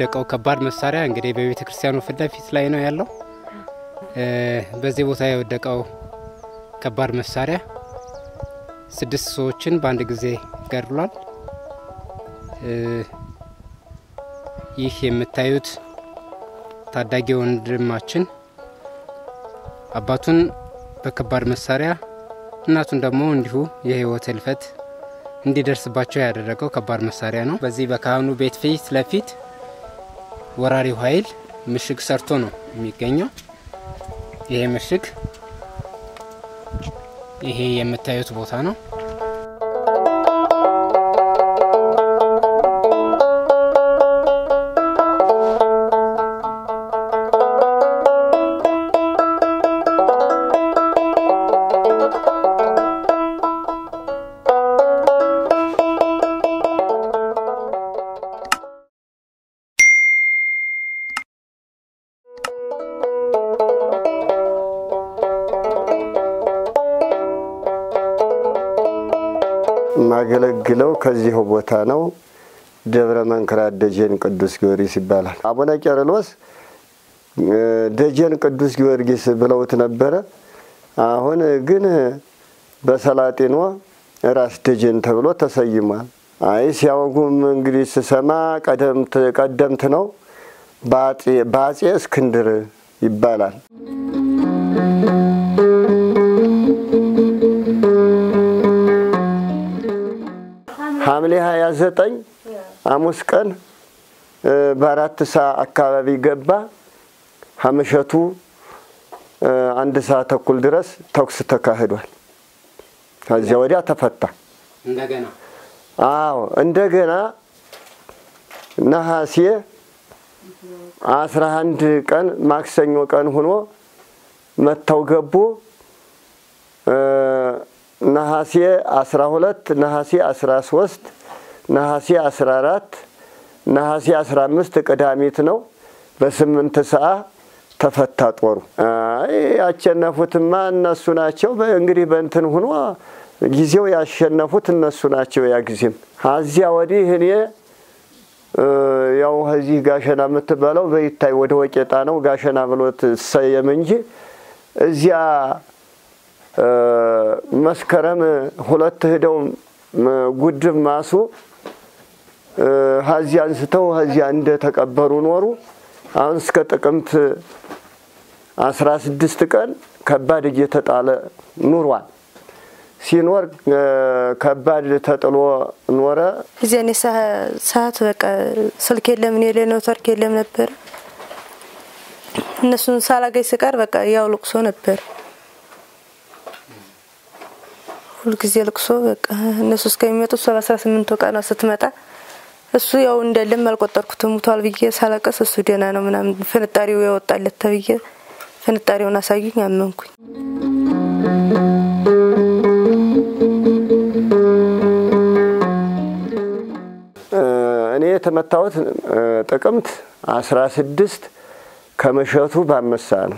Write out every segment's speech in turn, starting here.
የወደቀው ከባድ መሳሪያ እንግዲህ በቤተክርስቲያኑ ፊት ለፊት ላይ ነው ያለው። በዚህ ቦታ የወደቀው ከባድ መሳሪያ 6 ሰዎችን በአንድ ጊዜ ገድሏል። ይህ የምታዩት ታዳጊ ወንድማችን አባቱን በከባድ መሳሪያ እናቱን ደግሞ እንዲሁ የህይወት ህልፈት እንዲደርስባቸው ያደረገው ከባድ መሳሪያ ነው። በዚህ በካህኑ ቤት ፊት ለፊት ወራሪው ኃይል ምሽግ ሰርቶ ነው የሚገኘው። ይሄ ምሽግ ይሄ የምታዩት ቦታ ነው። ማገለግለው ከዚህ ቦታ ነው። ደብረ መንክራት ደጀን ቅዱስ ጊዮርጊስ ይባላል። አቡነ ቄርሎስ ደጀን ቅዱስ ጊዮርጊስ ብለውት ነበር። አሁን ግን በሰላጤኖ ራስ ደጀን ተብሎ ተሰይሟል። አይ ሲያወጉም እንግዲህ ስሰማ ቀደምት ነው። ባጼ እስክንድር ይባላል። ሐምሌ 29 ሐሙስ ቀን በ4 ሰዓት አካባቢ ገባ። ሐመሸቱ 1 ሰዓት ተኩል ድረስ ተኩስ ተካሂዷል። ከዚያ ወዲያ ተፈታ። እንደገና ነሐሴ 11 ቀን ማክሰኞ ቀን ሆኖ መተው ገቡ። ነሐሴ 12 ነሐሴ 13 ነሐሴ 14 ነሐሴ 15 ቅዳሜት ነው። በ8 ሰዓት ተፈታ ጦሩ። ያሸነፉትማ እነሱ ናቸው። እንግዲህ በእንትን ሆኖ ጊዜው ያሸነፉት እነሱ ናቸው። ያ ጊዜም አዚያ ወዲህ እኔ ያው እዚህ ጋሸና የምትባለው በይታይ ወደ ወቄጣ ነው ጋሸና ብሎት ሰየም እንጂ እዚያ መስከረም 2 ሄደው ጉድብ ማሱ ሀዚያ አንስተው ሀዚያ እንደ ተቀበሩ ኖሩ። አሁን እስከ ጥቅምት 16 ቀን ከባድ እየተጣለ ኑሯል። ሲኖር ከባድ ተጥሎ ኖረ። እዚያኔ ሰዓት በቃ ስልክ የለም እኔ ለነው ተርክ የለም ነበር። እነሱን ሳላገኝ ስቀር በቃ ያው ልቅሶ ነበር። ሁሉ ጊዜ ልቅሶ በቃ እነሱ እስከሚመጡ 18 ቀን ስትመጣ እሱ ያው እንደለም አልቆጠርኩትም ሙቷል ብዬ ሳላቀስ እሱ ደና ነው ምናምን ፍንጣሪው ያወጣለት ተብዬ ፍንጣሪውን አሳዩኝ አመንኩኝ። እኔ የተመታሁት ጥቅምት 16 ከመሸቱ ባመሳ ነው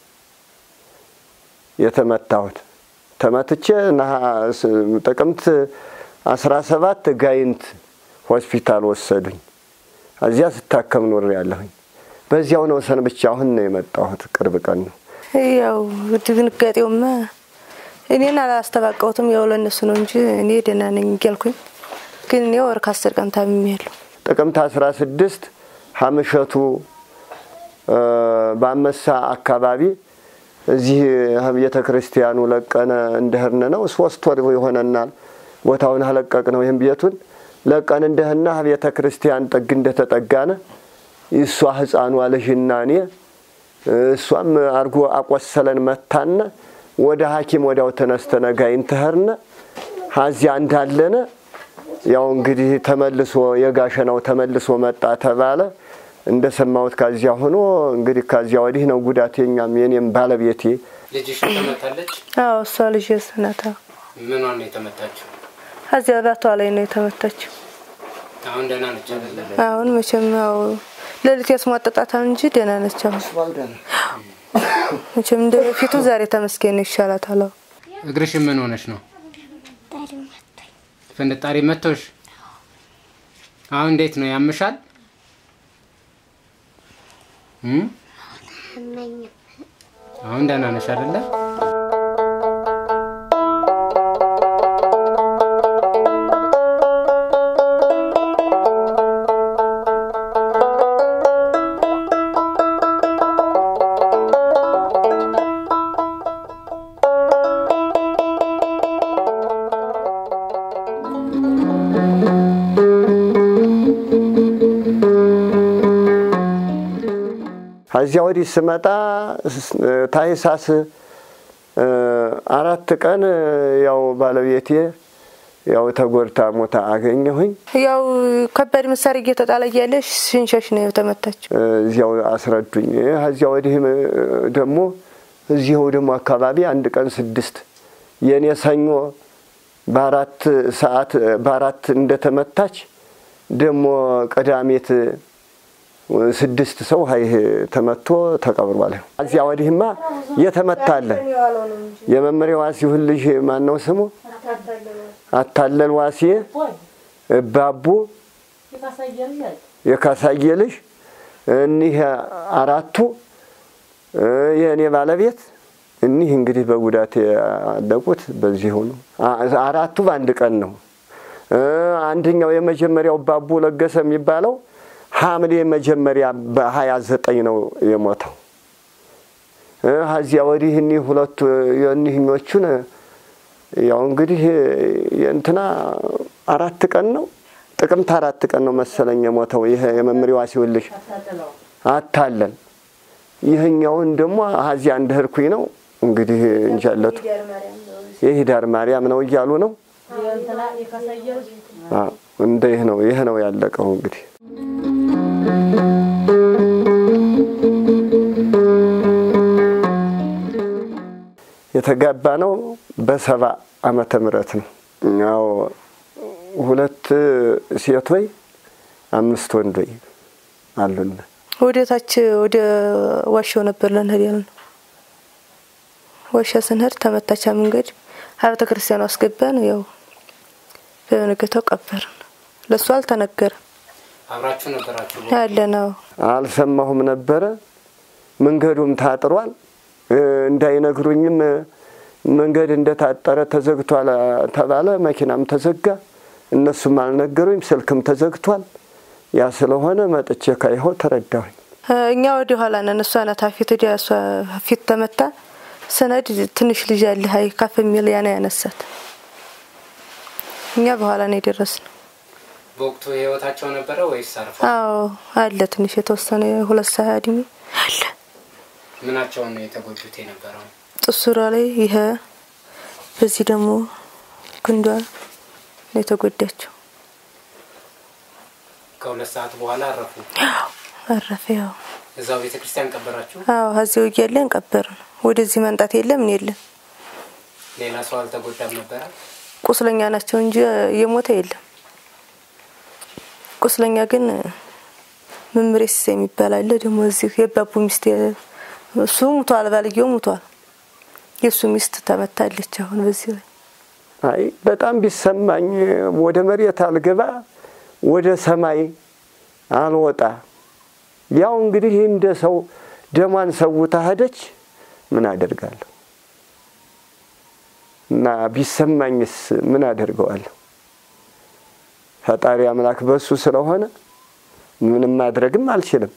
የተመታሁት። ተመትቼ ጥቅምት 17 ጋይንት ሆስፒታል ወሰዱኝ። እዚያ ስታከም ኖር ያለሁኝ። በዚያው ነው ሰንብቻ አሁን ነው የመጣሁት። ቅርብ ቀን ነው። ያው ድንጋጤውማ እኔን አላስተባቀውትም። ያው ለነሱ ነው እንጂ እኔ ደና ነኝ ይልኩኝ። ግን እኔ ወር ከ10 ቀን ታምሜያለሁ። ጥቅምት 16 ሐመሸቱ ባመሳ አካባቢ እዚህ ቤተክርስቲያኑ ለቀነ እንደህርነ ነው 3 ወር ይሆነናል። ቦታውን አለቀቅ ነው ይሄን ቤቱን ለቀን እንደህና ቤተክርስቲያን ጥግ እንደተጠጋነ ይሷ ህፃኑ አለሽና እኔ እሷም አርጎ አቆሰለን መታነ ወደ ሐኪም ወዲያው ተነስተነ ጋይንት ህርነ ሀዚያ እንዳለነ ያው እንግዲህ ተመልሶ የጋሸናው ተመልሶ መጣ ተባለ። እንደሰማሁት ካዚያ ሆኖ እንግዲህ ካዚያ ወዲህ ነው ጉዳቴኛም የኔም ባለቤቴ ልጅሽ ተመታለች። እሷ ልጅስ ናታ። ምን ነው የተመታችው? አዚያ ራቷ ላይ ነው የተመታችው። አሁን ደህና ነች አይደል? አሁን መቼም ያው ለልጅ ያስሟጠጣታ እንጂ ደህና ነች። መቼም እንደፊቱ ዛሬ ተመስገን ይሻላታል። እግርሽ ምን ሆነሽ ነው? ፍንጣሪ መቶሽ? አሁን እንዴት ነው ያምሻል? አሁን ደህና ነሽ አይደለ? እዚያ ወዲህ ስመጣ ታይሳስ 4 ቀን ያው ባለቤቴ ያው ተጎርታ ሞታ አገኘሁኝ። ያው ከባድ መሳሪያ እየተጣለ ያለሽ ሽንሸሽ ነው የተመታች። እዚያው አስረዱኝ። እዚያው ወዲህ ደግሞ እዚያው ደግሞ አካባቢ 1 ቀን 6 የኔ ሰኞ በ4 ሰዓት በ4 እንደተመታች ደግሞ ቀዳሜት 6 ሰው ሃይ ተመቶ ተቀብሯል። እዚያ ወዲህማ የተመታለ የመምሪያ ዋሲው ልጅ ማን ነው ስሙ? አታለል ዋሲ ባቡ የካሳየልሽ እኒህ 4ቱ የኔ ባለቤት እኒህ እንግዲህ በጉዳት ያለቁት በዚህ ሆኖ 4ቱ በአንድ ቀን ነው። አንደኛው የመጀመሪያው ባቡ ለገሰ የሚባለው ሐምሌ መጀመሪያ በ29 ነው የሞተው። እዚያ ወዲህ እኒህ ሁለቱ የእኒህኞቹን ያው እንግዲህ የእንትና 4 ቀን ነው ጥቅምት 4 ቀን ነው መሰለኝ የሞተው። ይሄ የመምሪያ ዋሲውልሽ አታለን ይሄኛውን ደግሞ እዚያ እንደርኩኝ ነው እንግዲህ እንጃለቱ የሂዳር ማርያም ነው እያሉ ነው። እንዴት ነው ይሄ ነው ያለቀው እንግዲህ የተጋባ ነው በ70 ዓመተ ምህረት ነው። ያው 2 ሴቶች 5 ወንዶች አሉን። ወደታች ወደ ዋሻው ነበር ለነህል ያለው ዋሻ ስንሄድ ተመታቻ መንገድ ሀብተ ክርስቲያኑ አስገባን። ያው በነገታው ቀበርን። ለሱ አልተነገረም። አብራችሁ ነበራችሁ? ያለነው አልሰማሁም ነበረ። መንገዱም ታጥሯል። እንዳይነግሩኝም መንገድ እንደታጠረ ተዘግቷል ተባለ። መኪናም ተዘጋ። እነሱም አልነገሩኝ። ስልክም ተዘግቷል። ያ ስለሆነ መጥቼ ካይሆ ተረዳሁኝ። እኛ ወደ ኋላ ነን። እሷ ናት ፊት ወዲያ እሷ ፊት ተመታ። ሰነድ ትንሽ ልጅ አለ ሃይ ካፍ የሚል ያና ያነሳት። እኛ በኋላ ነው የደረስነው። በወቅቱ ህይወታቸው ነበረ ወይስ አርፈ? አዎ አለ ትንሽ የተወሰነ 2 ሰዓት እድሜ አለ። ምናቸው ነው የተጎዱት የነበረው? ጥሱራ ላይ ይሄ በዚህ ደግሞ ክንዷ ነው የተጎዳቸው። ከ2 ሰዓት በኋላ አረፉ? አረፈ። ያው እዛው ቤተክርስቲያን ቀበራችሁ? አዎ እዚያው እያለን ቀበርን። ወደዚህ መንጣት የለም ምን የለም። ሌላ ሰው አልተጎዳም ነበር? ቁስለኛ ናቸው እንጂ የሞተ የለም። ቁስለኛ ግን መምሬስ የሚባል አለ ደግሞ እዚህ የባቡ ሚስት እሱ ሞቷል። ባልየው ሞቷል። የሱ ሚስት ተመታለች። አሁን በዚህ አይ በጣም ቢሰማኝ ወደ መሬት አልገባ ወደ ሰማይ አልወጣ። ያው እንግዲህ እንደ ሰው ደማን ሰውታ ሄደች። ምን አደርጋለሁ? እና ቢሰማኝስ ምን አደርገዋለሁ? ፈጣሪ አምላክ በሱ ስለሆነ ምንም ማድረግም አልችልም።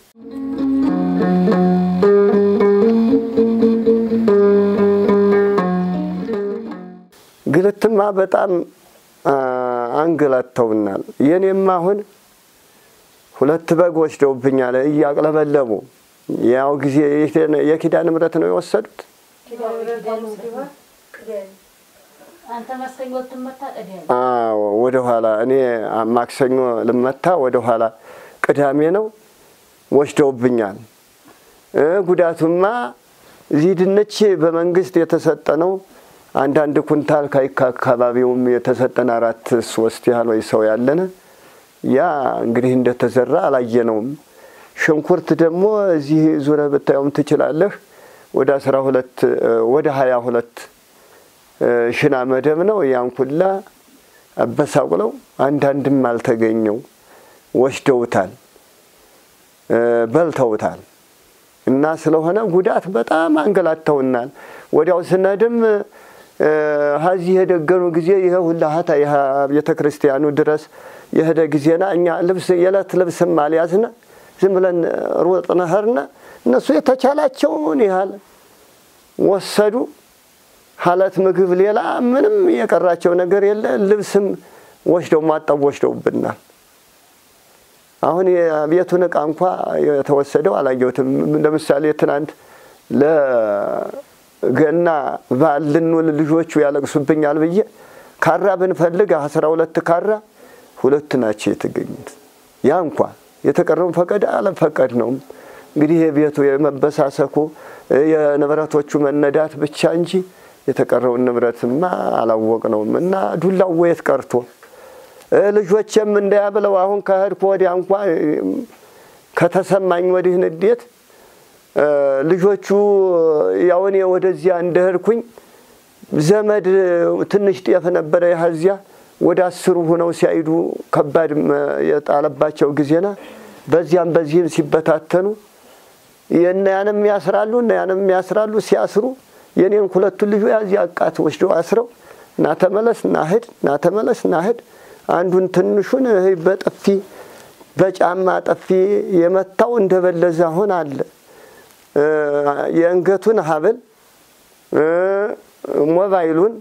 ግልትማ በጣም አንገላተውናል። የኔማ አሁን 2 በግ ወስደውብኛል እያቅለበለቡ። ያው ጊዜ የኪዳን ምረት ነው የወሰዱት። አንተ ማክሰኞ ተመታ ቀዳሜ? አዎ ወደ ኋላ እኔ ማክሰኞ ልመታ ወደ ኋላ ቅዳሜ ነው ወስደውብኛል። ጉዳቱማ እዚህ ድንች በመንግስት የተሰጠ ነው። አንዳንድ ኩንታል ከአካባቢውም የተሰጠን 4-3 ያህል ወይ ሰው ያለነ ያ እንግዲህ እንደተዘራ አላየነውም። ሽንኩርት ደግሞ እዚህ ዙሪያ ብታዩም ትችላለህ ወደ 12 ወደ 22 ሽና መደብ ነው። ያን ኩላ አበሳቁለው አንዳንድም አልተገኘው ወስደውታል፣ በልተውታል። እና ስለሆነ ጉዳት በጣም አንገላተውናል። ወዲያው ስነድም ሀዚህ የደገኑ ጊዜ ይሄ ሁላ ሀታ ቤተክርስቲያኑ ድረስ የሄደ ጊዜና እኛ ልብስ የለት ልብስም አልያዝነ ዝም ብለን ሮጥነ ሄድነ። እነሱ የተቻላቸውን ያህል ወሰዱ። ሐለት ምግብ ሌላ ምንም የቀራቸው ነገር የለ። ልብስም ወስደው ማጣው ወስደውብናል። አሁን የቤቱን ዕቃ እንኳን የተወሰደው አላየሁትም። ለምሳሌ ትናንት ለገና ባልንውል ልጆቹ ያለቅሱብኛል ብዬ ካራ ብንፈልግ 12 ካራ 2 ናቸው የተገኙት። ያ እንኳን የተቀረውን ፈቀደ አለፈቀድ ነው። እንግዲህ የቤቱ የመበሳሰኩ የንብረቶቹ መነዳት ብቻ እንጂ የተቀረውን ንብረትማ አላወቅነውም። እና ዱላው ወይት ቀርቶ ልጆችም እንዳያብለው አሁን ከሄድኩ ወዲያ እንኳን ከተሰማኝ ወዲህ ንዴት ልጆቹ ያውኔ ወደዚያ እንደሄድኩኝ ዘመድ ትንሽ ጤፍ ነበር ያዚያ ወደ 10 ሆነው ሲያይዱ ከባድ የጣለባቸው ጊዜና በዚያም በዚህም ሲበታተኑ የነያንም ያስራሉ ሲያስሩ የኔን 2 ልጅ ያዚያ አቃት ወስደው አስረው እና ተመለስ ናሄድ አንዱን ትንሹን በጥፊ በጫማ ጥፊ የመታው እንደበለዛ ሆነ አለ። የእንገቱን ሀብል ሞባይሉን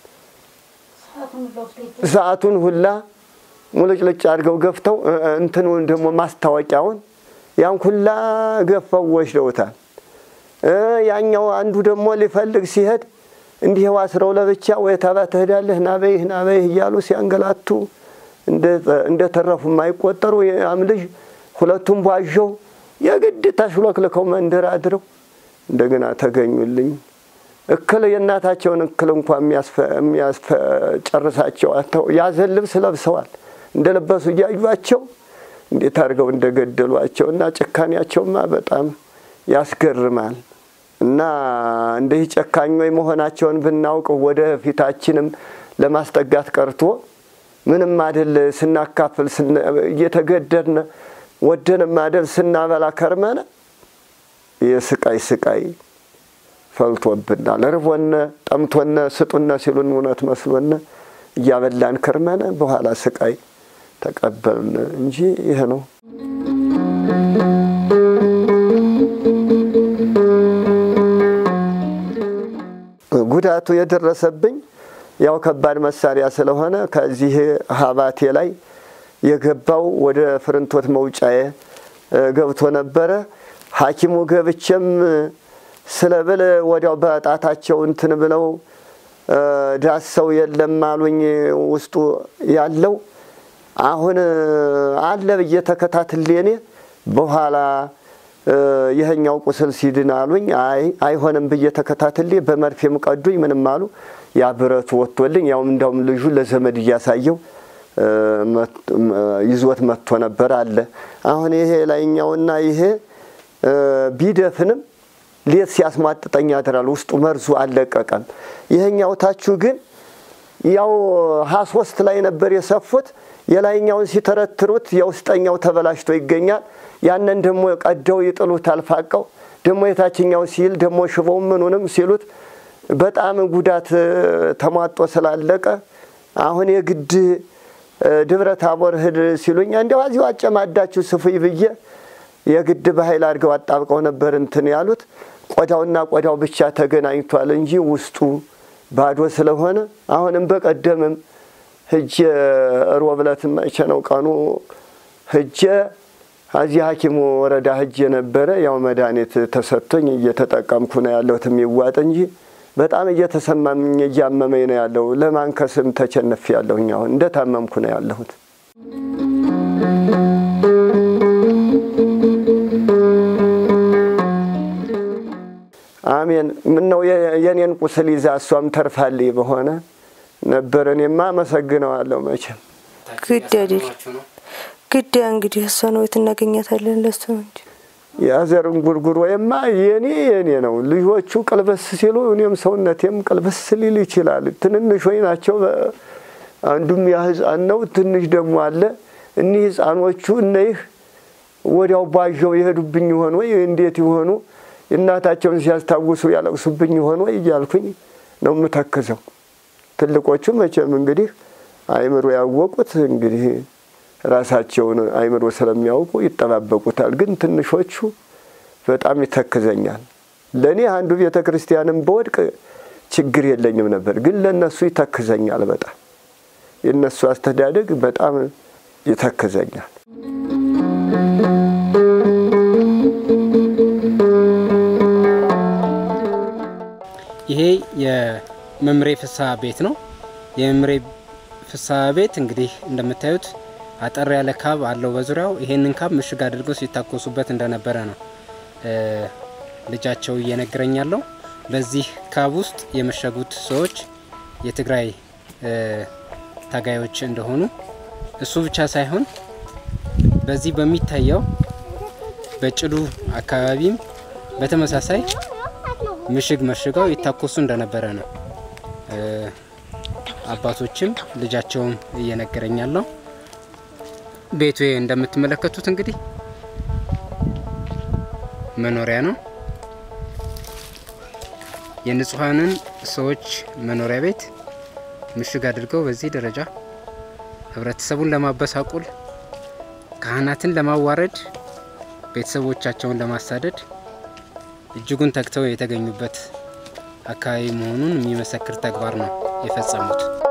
ሰዓቱን ሁላ ሙልጭልጭ አድርገው ገፍተው እንትኑን ደግሞ ማስታወቂያውን ያን ሁላ ገፈው ወስደውታል። ያኛው አንዱ ደግሞ ሊፈልግ ሲሄድ እንዲህ ዋስረው ለብቻ ወይ ታባተ ሄዳለህ ናበይህ እያሉ ሲያንገላቱ እንደተረፉ ማይቆጠሩ ያምልጅ 2ቱም ባጆው የግድ ተሽሎክልከው መንደር አድረው እንደገና ተገኙልኝ። እክል የናታቸውን እክል እንኳን የሚያስጨርሳቸው አተው ያዘን ልብስ ለብሰዋል እንደለበሱ ያዩዋቸው እንዴት አድርገው እንደገደሏቸውና ጭካኔያቸውማ በጣም ያስገርማል። እና እንደህ ጨካኞች መሆናቸውን ብናውቅ ወደ ፊታችንም ለማስጠጋት ቀርቶ ምንም አይደል ስናካፍል እየተገደድነ ወደን ማደል ስናበላ ከርመነ የስቃይ ፈልቶብናል። ርቦነ ጠምቶነ ስጡነ ሲሉን እውነት መስሎነ እያበላን ከርመነ በኋላ ስቃይ ተቀበልን እንጂ ይሄ ነው። ጉዳቱ የደረሰብኝ ያው ከባድ መሳሪያ ስለሆነ ከዚህ ሀባቴ ላይ የገባው ወደ ፍርንቶት መውጫዬ ገብቶ ነበር። ሐኪሙ ገብቼም ስለብል ወዲያው በጣታቸው እንትን ብለው ዳሰው የለም አሉኝ ውስጡ ያለው አሁን አለ በየተከታተለኔ በኋላ ይሄኛው ቁስል ሲድን አሉኝ። አይሆንም በየተከታተለ በመርፌም ቀዱኝ ምንም አሉ። ያ ብረቱ ወጥቶልኝ ያው እንደውም ልጁ ለዘመድ ያሳየው ይዞት መጥቶ ነበር አለ። አሁን ይሄ ላይኛውና ይሄ ቢደፍንም ሌት ሲያስማጥጠኝ ያድራል ውስጡ መርዙ አለቀቀም። ይሄኛው ታቹ ግን ያው 23 ላይ ነበር የሰፉት የላይኛውን ሲተረትሩት የውስጠኛው ተበላሽቶ ይገኛል። ያንን ደሞ ቀደው ይጥሉት አልፋቀው ደሞ የታችኛው ሲል ደሞ ሽቦው ምኑንም ሲሉት በጣም ጉዳት ተሟጦ ስላለቀ አሁን የግድ ደብረ ታቦር ሄድ ሲሉኝ እንደው አዚው አጨማዳችሁ ስፉይ ብዬ የግድ በኃይል አድርገው አጣብቀው ነበር እንትን ያሉት። ቆዳውና ቆዳው ብቻ ተገናኝቷል እንጂ ውስጡ ባዶ ስለሆነ አሁንም በቀደምም ሄጄ ሮብለት ማይቸ ነው ቀኑ ሄጄ አዚ ሐኪሙ ወረዳ ሄጄ ነበር። ያው መድኃኒት ተሰጥቶኝ እየተጠቀምኩ ነው ያለሁት የሚዋጥ እንጂ በጣም እየተሰማኝ እያመመኝ ነው ያለው። ለማንከስም ተቸነፍ ያለሁኝ አሁን እንደታመምኩ ነው ያለሁት። አሜን። ምን ነው የኔን ቁስል ይዛ እሷም ተርፋልኝ በሆነ ነበር እኔማ መሰግነዋለሁ መቼም ግድ እንግዲህ እሷ ነው እናገኛታለን ለሱ እንጂ ያዘርን ጉርጉር ወይማ የኔ ነው። ልጆቹ ቀልበስ ሲሉ እኔም ሰውነቴም ቀልበስ ሊል ይችላል። ትንንሽ ወይ ናቸው። አንዱም ያህፃን ነው ትንሽ ደግሞ አለ። እነዚህ ህፃኖቹ እነዚህ ወዲያው ባጀው ይሄዱብኝ ሆኖ ወይ እንዴት ይሆኑ እናታቸውን ሲያስታውሱ ያለቅሱብኝ ሆኖ እያልኩኝ ነው የምተክዘው። ትልቆቹ መቼም እንግዲህ አይምሮ ያወቁት እንግዲህ ራሳቸውን አይምሮ ስለሚያውቁ ይጠባበቁታል። ግን ትንሾቹ በጣም ይተክዘኛል። ለኔ አንዱ ቤተክርስቲያንም በወድቅ ችግር የለኝም ነበር፣ ግን ለነሱ ይተክዘኛል በጣም የነሱ አስተዳደግ በጣም ይተክዘኛል። ይሄ የመምሬ ፍስሐ ቤት ነው። የመምሬ ፍስሐ ቤት እንግዲህ እንደምታዩት አጠር ያለ ካብ አለው በዙሪያው። ይሄንን ካብ ምሽግ አድርገው ሲታኮሱበት እንደነበረ ነው ልጃቸው እየነገረኛለው። በዚህ ካብ ውስጥ የመሸጉት ሰዎች የትግራይ ታጋዮች እንደሆኑ እሱ ብቻ ሳይሆን በዚህ በሚታየው በጭዱ አካባቢም በተመሳሳይ ምሽግ መሽገው ይታኮሱ እንደነበረ ነው አባቶችም ልጃቸውም እየነገረኛለው። ቤቱ እንደምትመለከቱት እንግዲህ መኖሪያ ነው። የንጹሃንን ሰዎች መኖሪያ ቤት ምሽግ አድርገው በዚህ ደረጃ ህብረተሰቡን ለማበሳቁል፣ ካህናትን ለማዋረድ፣ ቤተሰቦቻቸውን ለማሳደድ እጅጉን ተግተው የተገኙበት አካባቢ መሆኑን የሚመሰክር ተግባር ነው የፈጸሙት።